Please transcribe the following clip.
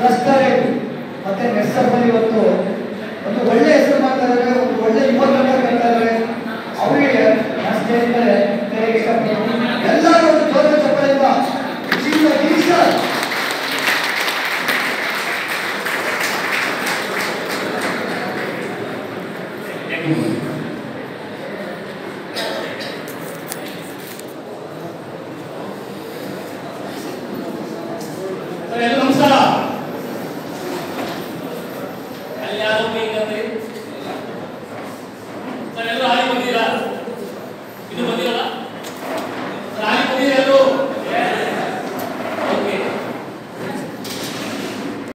Restaurant ಮತ್ತೆ Netsurf ಅಲ್ಲಿ ಒಂದು ಒಳ್ಳೆ ಹೆಸರು ಮಾಡ್ತಾ ಇದ್ದಾರೆ, ಒಂದು ಒಳ್ಳೆ ಯುವಕರನ್ನ ಕರೀತಾ ಇದ್ದಾರೆ. ಅವರಿಗೆ ನಾನು ಸ್ಟೇಜ್ ಮೇಲೆ ಇಷ್ಟಪಡ್ತೀನಿ. ಎಲ್ಲರೂ